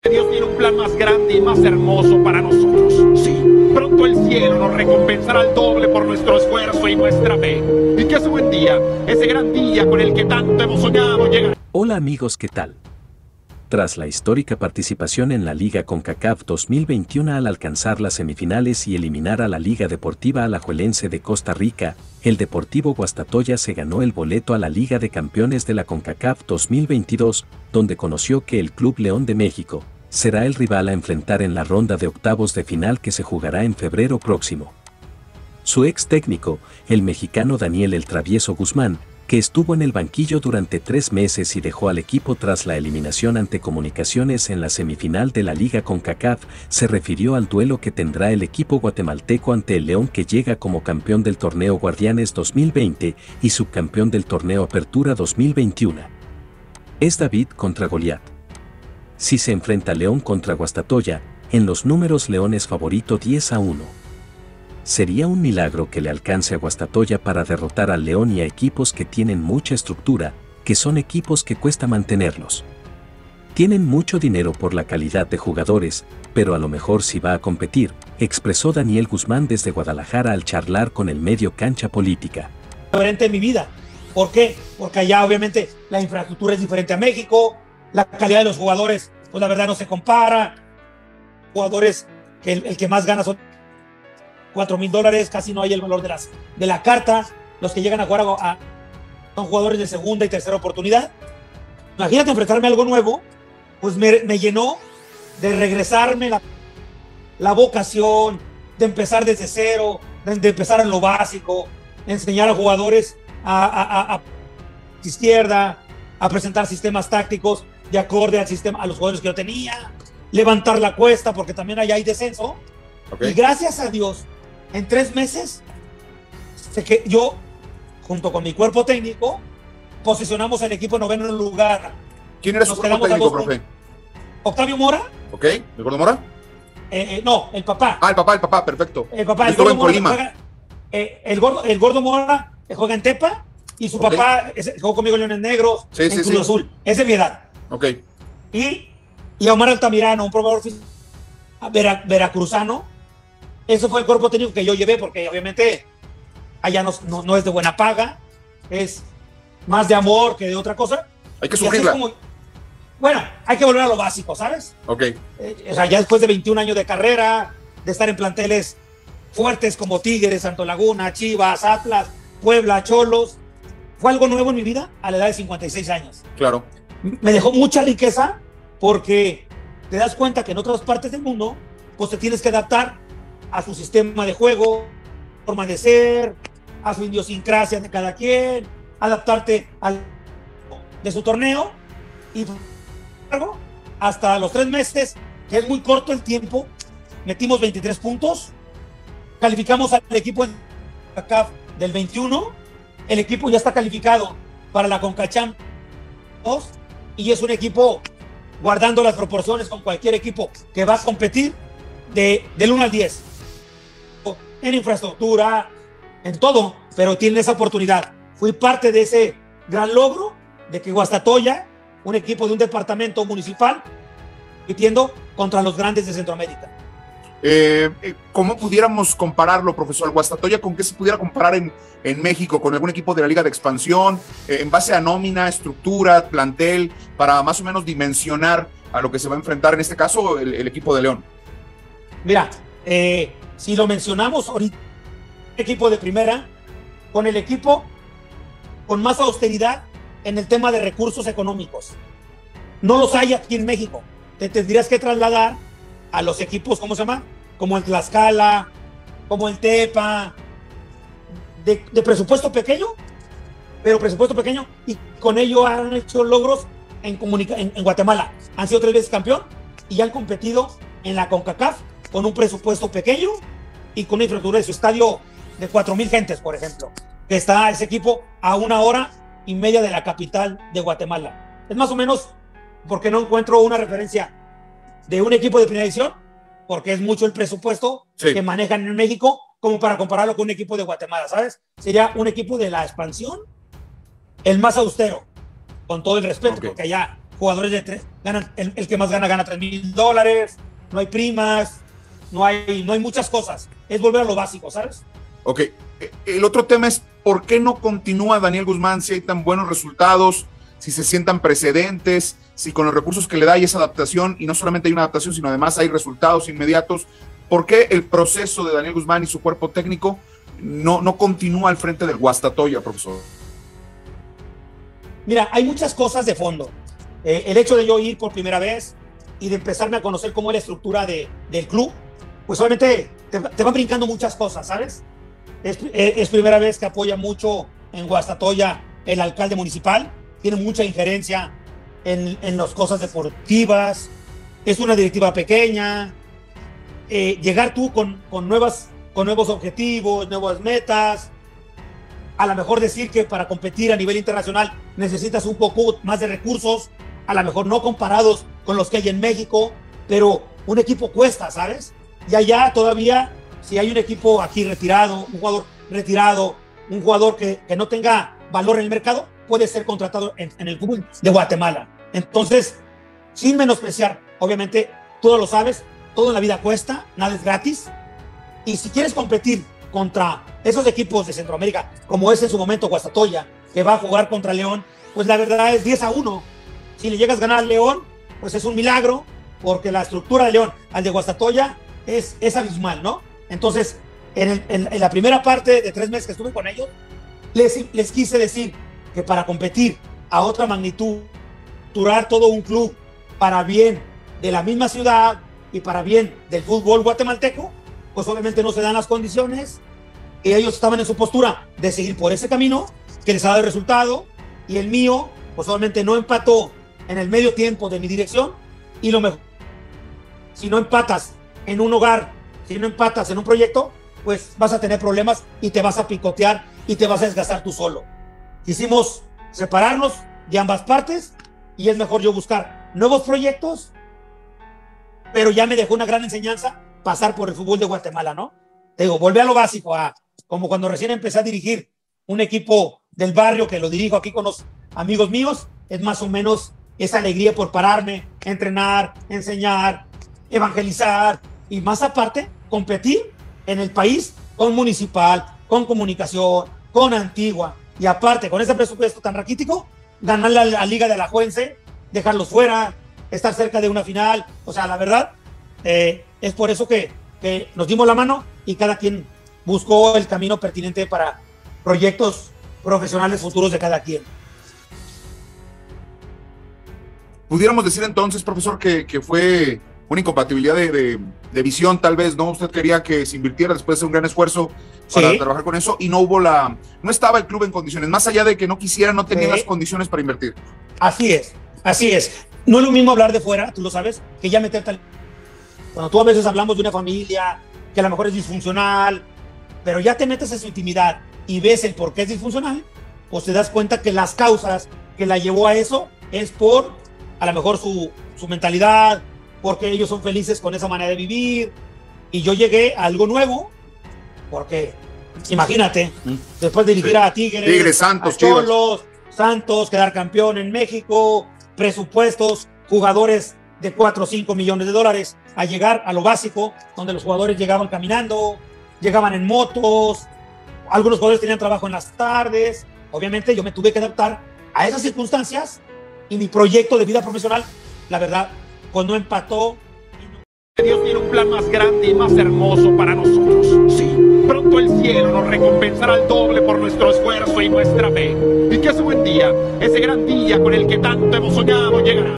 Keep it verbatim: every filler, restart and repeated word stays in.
Dios tiene un plan más grande y más hermoso para nosotros. Sí, pronto el cielo nos recompensará al doble por nuestro esfuerzo y nuestra fe. Y que ese buen día, ese gran día con el que tanto hemos soñado, llegará. Hola amigos, ¿qué tal? Tras la histórica participación en la Liga CONCACAF dos mil veintiuno al alcanzar las semifinales y eliminar a la Liga Deportiva Alajuelense de Costa Rica, el Deportivo Guastatoya se ganó el boleto a la Liga de Campeones de la CONCACAF dos mil veintidós, donde conoció que el Club León de México será el rival a enfrentar en la ronda de octavos de final que se jugará en febrero próximo. Su ex técnico, el mexicano Daniel El Travieso Guzmán, que estuvo en el banquillo durante tres meses y dejó al equipo tras la eliminación ante Comunicaciones en la semifinal de la Liga CONCACAF, se refirió al duelo que tendrá el equipo guatemalteco ante el León, que llega como campeón del torneo Guardianes dos mil veinte y subcampeón del torneo Apertura dos mil veintiuno. Es David contra Goliat. Si se enfrenta León contra Guastatoya, en los números León es favorito diez a uno. Sería un milagro que le alcance a Guastatoya para derrotar al León y a equipos que tienen mucha estructura, que son equipos que cuesta mantenerlos. Tienen mucho dinero por la calidad de jugadores, pero a lo mejor sí va a competir, expresó Daniel Guzmán desde Guadalajara al charlar con el medio Cancha Política. Diferente en mi vida. ¿Por qué? Porque allá obviamente la infraestructura es diferente a México, la calidad de los jugadores, pues la verdad no se compara. Jugadores que el, el que más gana son cuatro mil dólares, casi no hay el valor de, las, de la carta. Los que llegan a jugar a, a, son jugadores de segunda y tercera oportunidad. Imagínate enfrentarme a algo nuevo, pues me, me llenó de regresarme la, la vocación, de empezar desde cero, de, de empezar en lo básico, enseñar a jugadores a, a, a, a izquierda, a presentar sistemas tácticos de acorde al sistema, a los jugadores que yo tenía, levantar la cuesta, porque también allá hay descenso. Okay. Y gracias a Dios, en tres meses, sé que yo, junto con mi cuerpo técnico, posicionamos al equipo en noveno lugar. ¿Quién era su cuerpo técnico, profe? Octavio Mora. Ok, ¿el Gordo Mora? Eh, eh, no, el papá. Ah, el papá, el papá, perfecto. El papá, estuvo en Colima. Juega, eh, el, gordo, el Gordo Mora juega en Tepa y su okay. papá es, jugó conmigo en Leones Negros, sí, en sí, Cruz sí. Azul. Es de mi edad. Ok. Y, y Omar Altamirano, un probador vera, veracruzano. Ese fue el cuerpo técnico que yo llevé, porque obviamente allá no, no, no es de buena paga, es más de amor que de otra cosa. Hay que sufrirla. Como, bueno, hay que volver a lo básico, ¿sabes? Ok. Eh, o sea, ya después de veintiún años de carrera, de estar en planteles fuertes como Tigres, Santo Laguna, Chivas, Atlas, Puebla, Cholos, fue algo nuevo en mi vida a la edad de cincuenta y seis años. Claro. Me dejó mucha riqueza, porque te das cuenta que en otras partes del mundo, pues te tienes que adaptar a su sistema de juego, forma de ser, a su idiosincrasia de cada quien, adaptarte al de su torneo. Y hasta los tres meses, que es muy corto el tiempo, metimos veintitrés puntos, calificamos al equipo del veintiuno, el equipo ya está calificado para la CONCACHAMPIONS y es un equipo guardando las proporciones con cualquier equipo que va a competir de, del uno al diez. En infraestructura, en todo, pero tiene esa oportunidad. Fui parte de ese gran logro de que Guastatoya, un equipo de un departamento municipal, compitiendo contra los grandes de Centroamérica. Eh, ¿Cómo pudiéramos compararlo, profesor? ¿Guastatoya con qué se pudiera comparar en, en México? ¿Con algún equipo de la Liga de Expansión? Eh, en base a nómina, estructura, plantel, para más o menos dimensionar a lo que se va a enfrentar, en este caso, el, el equipo de León. Mira, eh, si lo mencionamos ahorita, equipo de primera, con el equipo con más austeridad en el tema de recursos económicos. No los hay aquí en México. Te tendrías que trasladar a los equipos, ¿cómo se llama? Como el Tlaxcala, como el Tepa, de, de presupuesto pequeño, pero presupuesto pequeño, y con ello han hecho logros en, comunica en, en Guatemala. Han sido tres veces campeón y han competido en la CONCACAF con un presupuesto pequeño y con una infraestructura de su estadio de cuatro mil gentes, por ejemplo, que está ese equipo a una hora y media de la capital de Guatemala. Es más o menos porque no encuentro una referencia de un equipo de primera división, porque es mucho el presupuesto sí. que manejan en México como para compararlo con un equipo de Guatemala, ¿sabes? Sería un equipo de la expansión, el más austero, con todo el respeto, okay. porque allá jugadores de tres, ganan, el, el que más gana gana tres mil dólares, no hay primas, no hay, no hay muchas cosas. Es volver a lo básico, ¿sabes? Ok. El otro tema es por qué no continúa Daniel Guzmán si hay tan buenos resultados, si se sientan precedentes, si con los recursos que le da hay esa adaptación, y no solamente hay una adaptación, sino además hay resultados inmediatos. ¿Por qué el proceso de Daniel Guzmán y su cuerpo técnico no, no continúa al frente del Guastatoya, profesor? Mira, hay muchas cosas de fondo. Eh, el hecho de yo ir por primera vez y de empezarme a conocer cómo es la estructura de, del club, pues obviamente te, te van brincando muchas cosas, ¿sabes? Es, es, es primera vez que apoya mucho en Guastatoya el alcalde municipal, tiene mucha injerencia en, en las cosas deportivas, es una directiva pequeña. Eh, llegar tú con, con, nuevas, con nuevos objetivos, nuevas metas, a lo mejor decir que para competir a nivel internacional necesitas un poco más de recursos, a lo mejor no comparados con los que hay en México, pero un equipo cuesta, ¿sabes? Y allá todavía, si hay un equipo aquí retirado, un jugador retirado, un jugador que, que no tenga valor en el mercado, puede ser contratado en, en el fútbol de Guatemala. Entonces, sin menospreciar, obviamente, tú lo sabes, todo en la vida cuesta, nada es gratis, y si quieres competir contra esos equipos de Centroamérica, como es en su momento Guastatoya, que va a jugar contra León, pues la verdad es diez a uno. Si le llegas a ganar al León, pues es un milagro, porque la estructura de León al de Guastatoya es, es abismal, ¿no? Entonces, en, el, en, en la primera parte de tres meses que estuve con ellos, les, les quise decir que para competir a otra magnitud, durar todo un club para bien de la misma ciudad y para bien del fútbol guatemalteco, pues obviamente no se dan las condiciones, y ellos estaban en su postura de seguir por ese camino que les ha dado el resultado, y el mío, pues obviamente no empató en el medio tiempo de mi dirección, y lo mejor, si no empatas en un hogar, si no empatas en un proyecto, pues vas a tener problemas y te vas a picotear y te vas a desgastar tú solo. Quisimos separarnos de ambas partes, y es mejor yo buscar nuevos proyectos, pero ya me dejó una gran enseñanza pasar por el fútbol de Guatemala, ¿no? Te digo, volví a lo básico, a, como cuando recién empecé a dirigir un equipo del barrio, que lo dirijo aquí con los amigos míos, es más o menos esa alegría por pararme, entrenar, enseñar, evangelizar, y más aparte, competir en el país con Municipal, con Comunicación, con Antigua, y aparte, con ese presupuesto tan raquítico, ganar la, la Liga de Alajuelense, dejarlos fuera, estar cerca de una final. O sea, la verdad, eh, es por eso que, que nos dimos la mano y cada quien buscó el camino pertinente para proyectos profesionales futuros de cada quien. Pudiéramos decir entonces, profesor, que, que fue una incompatibilidad de, de, de visión, tal vez, ¿no? Usted quería que se invirtiera después de un gran esfuerzo para sí. trabajar con eso, y no hubo la, no estaba el club en condiciones, más allá de que no quisiera, no tenía sí. las condiciones para invertir. Así es, así es. No es lo mismo hablar de fuera, tú lo sabes, que ya meter tal. Cuando tú a veces hablamos de una familia que a lo mejor es disfuncional, pero ya te metes en su intimidad y ves el por qué es disfuncional, pues te das cuenta que las causas que la llevó a eso es por a lo mejor su, su mentalidad, porque ellos son felices con esa manera de vivir, y yo llegué a algo nuevo, porque imagínate, mm. después de dirigir sí. a Tigres, Tigres, Santos, a Cholos, Santos, quedar campeón en México, presupuestos, jugadores de cuatro o cinco millones de dólares, a llegar a lo básico, donde los jugadores llegaban caminando, llegaban en motos, algunos jugadores tenían trabajo en las tardes. Obviamente yo me tuve que adaptar a esas circunstancias, y mi proyecto de vida profesional, la verdad, pues no empató. Dios tiene un plan más grande y más hermoso para nosotros. Sí, pronto el cielo nos recompensará al doble por nuestro esfuerzo y nuestra fe. Y que ese buen día, ese gran día con el que tanto hemos soñado, llegará.